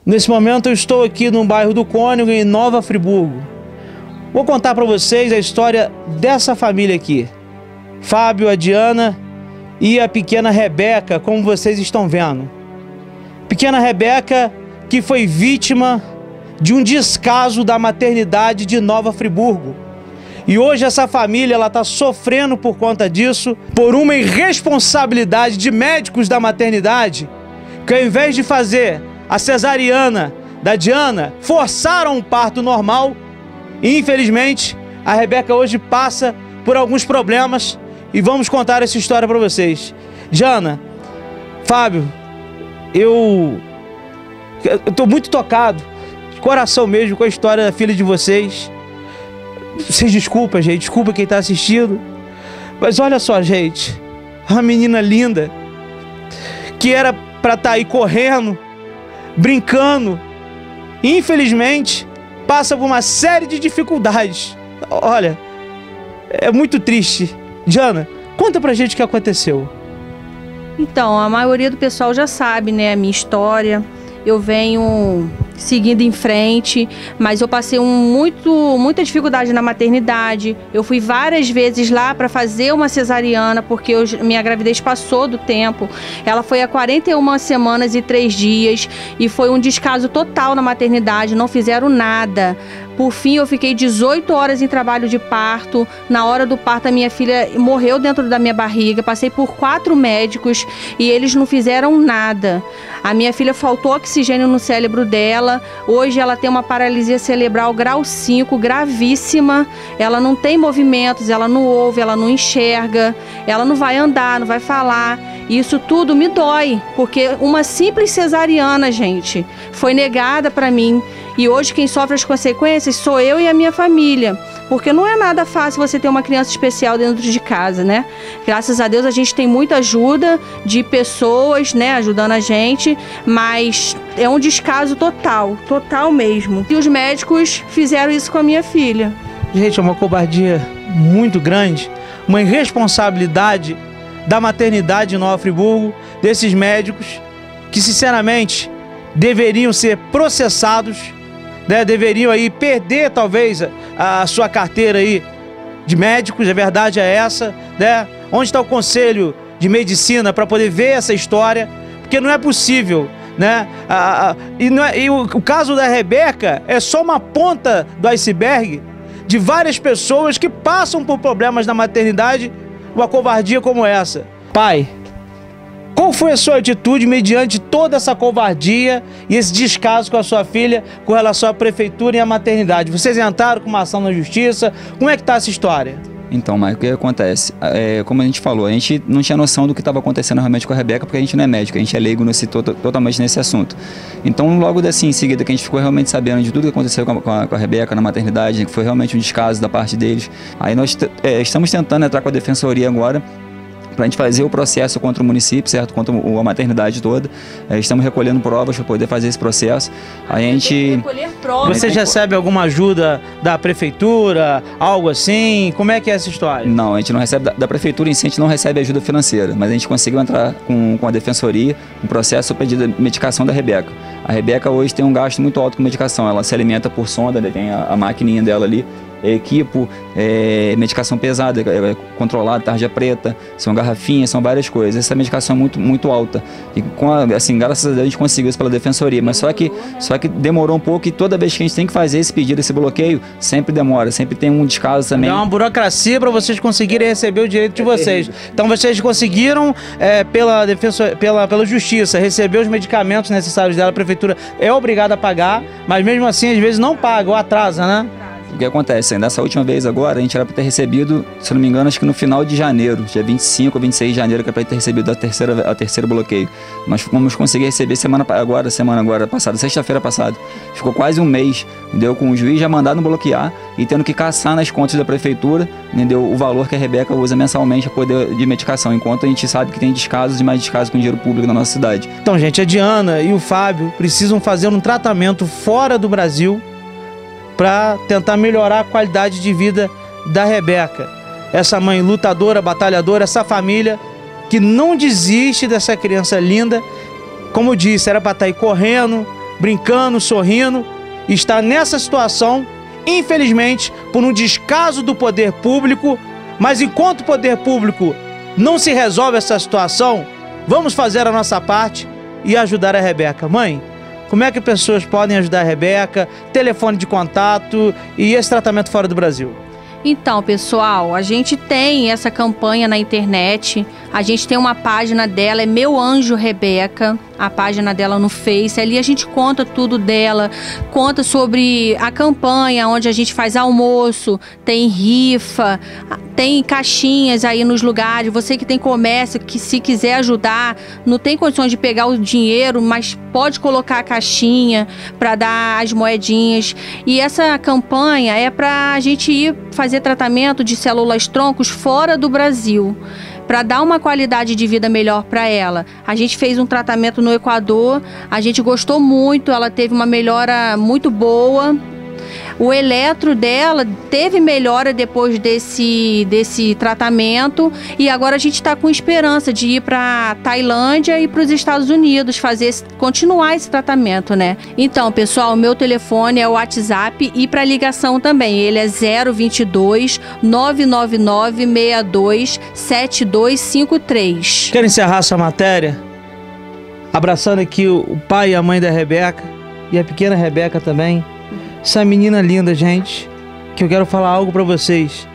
Nesse momento eu estou aqui no bairro do Cônego, em Nova Friburgo. Vou contar para vocês a história dessa família aqui. Fábio, a Diana e a pequena Rebeca, como vocês estão vendo. Pequena Rebeca que foi vítima de um descaso da maternidade de Nova Friburgo. E hoje essa família está sofrendo por conta disso, por uma irresponsabilidade de médicos da maternidade, que ao invés de fazer a cesariana da Diana, forçaram um parto normal. E infelizmente a Rebeca hoje passa por alguns problemas e vamos contar essa história para vocês. Diana, Fábio, eu estou muito tocado, de coração mesmo, com a história da filha de vocês. Vocês desculpa, gente, desculpa quem está assistindo, mas olha só, gente, uma menina linda, que era para estar aí correndo, brincando, infelizmente passa por uma série de dificuldades. Olha, é muito triste. Diana, conta pra gente o que aconteceu. Então, a maioria do pessoal já sabe, né, a minha história. Eu venho seguindo em frente, mas eu passei muita dificuldade na maternidade. Eu fui várias vezes lá para fazer uma cesariana, porque minha gravidez passou do tempo. Ela foi há 41 semanas e 3 dias e foi um descaso total na maternidade, não fizeram nada. Por fim, eu fiquei 18 horas em trabalho de parto. Na hora do parto, a minha filha morreu dentro da minha barriga. Passei por 4 médicos e eles não fizeram nada. A minha filha faltou oxigênio no cérebro dela. Hoje ela tem uma paralisia cerebral grau 5, gravíssima. Ela não tem movimentos, ela não ouve, ela não enxerga, ela não vai andar, não vai falar. Isso tudo me dói, porque uma simples cesariana, gente, foi negada para mim. E hoje quem sofre as consequências sou eu e a minha família. Porque não é nada fácil você ter uma criança especial dentro de casa, né? Graças a Deus a gente tem muita ajuda de pessoas, né, ajudando a gente. Mas é um descaso total, total mesmo. E os médicos fizeram isso com a minha filha. Gente, é uma covardia muito grande, uma irresponsabilidade da maternidade em Nova Friburgo, desses médicos que sinceramente deveriam ser processados, né? Deveriam aí perder talvez a sua carteira aí de médicos, a verdade é essa, né? Onde está o Conselho de Medicina para poder ver essa história? Porque não é possível, né? O caso da Rebeca é só uma ponta do iceberg de várias pessoas que passam por problemas na maternidade, uma covardia como essa. Pai, qual foi a sua atitude mediante toda essa covardia e esse descaso com a sua filha com relação à prefeitura e à maternidade? Vocês entraram com uma ação na justiça? Como é que está essa história? Então, Marco, o que acontece? Como a gente falou, a gente não tinha noção do que estava acontecendo realmente com a Rebeca, porque a gente não é médico, a gente é leigo totalmente nesse assunto. Então, logo em seguida, que a gente ficou realmente sabendo de tudo que aconteceu com a Rebeca na maternidade, que foi realmente um descaso da parte deles, aí nós estamos tentando entrar com a defensoria agora, para a gente fazer o processo contra o município, certo? Contra a maternidade toda. Estamos recolhendo provas para poder fazer esse processo. A gente... Vocês recebem alguma ajuda da prefeitura, algo assim? Como é que é essa história? Não, a gente não recebe, da prefeitura em si a gente não recebe ajuda financeira, mas a gente conseguiu entrar com a defensoria, um processo pedido de medicação da Rebeca. A Rebeca hoje tem um gasto muito alto com medicação, ela se alimenta por sonda, tem a maquininha dela ali, equipo, medicação pesada, controlada, tarja preta, são garrafinhas, são várias coisas. Essa medicação é muito alta. E assim, graças a Deus a gente conseguiu isso pela defensoria, mas só que demorou um pouco e toda vez que a gente tem que fazer esse pedido, esse bloqueio, sempre demora, sempre tem um descaso também. É uma burocracia para vocês conseguirem receber o direito de vocês. Então vocês conseguiram, pela justiça, receber os medicamentos necessários dela, a prefeitura é obrigada a pagar, mas mesmo assim às vezes não paga ou atrasa, né? O que acontece? Nessa última vez agora, a gente era para ter recebido, se não me engano, acho que no final de janeiro, dia 25 ou 26 de janeiro, que era para ter recebido a terceira bloqueio. Nós vamos conseguir receber semana agora passada, sexta-feira passada. Ficou quase um mês, entendeu? Com o juiz já mandado bloquear e tendo que caçar nas contas da prefeitura, entendeu? O valor que a Rebeca usa mensalmente para poder de medicação, enquanto a gente sabe que tem descasos e mais descasos com dinheiro público na nossa cidade. Então, gente, a Diana e o Fábio precisam fazer um tratamento fora do Brasil para tentar melhorar a qualidade de vida da Rebeca. Essa mãe lutadora, batalhadora, essa família que não desiste dessa criança linda. Como eu disse, era para estar aí correndo, brincando, sorrindo, e está nessa situação, infelizmente, por um descaso do poder público. Mas enquanto o poder público não se resolve essa situação, vamos fazer a nossa parte e ajudar a Rebeca. Mãe, como é que pessoas podem ajudar a Rebeca, telefone de contato e esse tratamento fora do Brasil? Então, pessoal, a gente tem essa campanha na internet, a gente tem uma página dela, é Meu Anjo Rebeca, a página dela no Face. Ali a gente conta tudo dela, conta sobre a campanha, onde a gente faz almoço, tem rifa, tem caixinhas aí nos lugares. Você que tem comércio, que se quiser ajudar, não tem condições de pegar o dinheiro, mas pode colocar a caixinha para dar as moedinhas. E essa campanha é para a gente ir fazer tratamento de células-troncos fora do Brasil, para dar uma qualidade de vida melhor para ela. A gente fez um tratamento no Equador, a gente gostou muito, ela teve uma melhora muito boa. O eletro dela teve melhora depois desse tratamento, e agora a gente está com esperança de ir para Tailândia e para os Estados Unidos continuar esse tratamento, né? Então, pessoal, o meu telefone é o WhatsApp, e para ligação também, ele é 022 999 62 7253. Quero encerrar essa matéria abraçando aqui o pai e a mãe da Rebeca e a pequena Rebeca também. Essa menina linda, gente, que eu quero falar algo para vocês.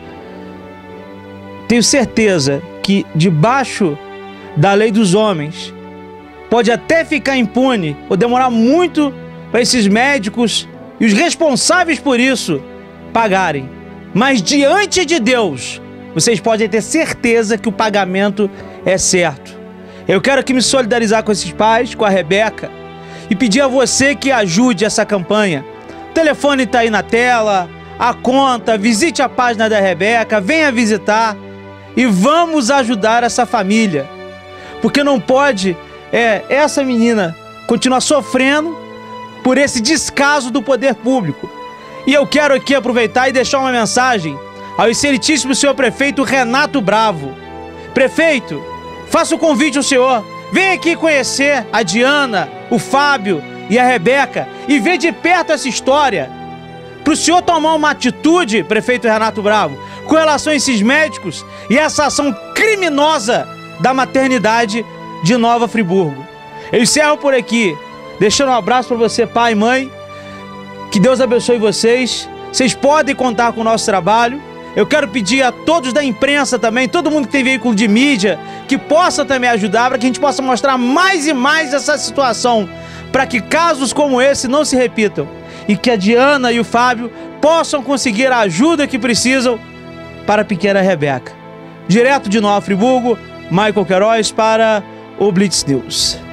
Tenho certeza que debaixo da lei dos homens pode até ficar impune ou demorar muito para esses médicos e os responsáveis por isso pagarem. Mas diante de Deus, vocês podem ter certeza que o pagamento é certo. Eu quero aqui me solidarizar com esses pais, com a Rebeca, e pedir a você que ajude essa campanha. O telefone está aí na tela, a conta, visite a página da Rebeca, venha visitar e vamos ajudar essa família. Porque não pode essa menina continuar sofrendo por esse descaso do poder público. E eu quero aqui aproveitar e deixar uma mensagem ao excelentíssimo senhor prefeito Renato Bravo. Prefeito, faça o convite ao senhor, venha aqui conhecer a Diana, o Fábio e a Rebeca e ver de perto essa história, para o senhor tomar uma atitude, prefeito Renato Bravo, com relação a esses médicos e essa ação criminosa da maternidade de Nova Friburgo. Eu encerro por aqui, deixando um abraço para você, pai e mãe, que Deus abençoe vocês. Vocês podem contar com o nosso trabalho. Eu quero pedir a todos da imprensa também, todo mundo que tem veículo de mídia, que possa também ajudar, para que a gente possa mostrar mais e mais essa situação, para que casos como esse não se repitam e que a Diana e o Fábio possam conseguir a ajuda que precisam para a pequena Rebeca. Direto de Nova Friburgo, Michael Queiroz para o Blitz News.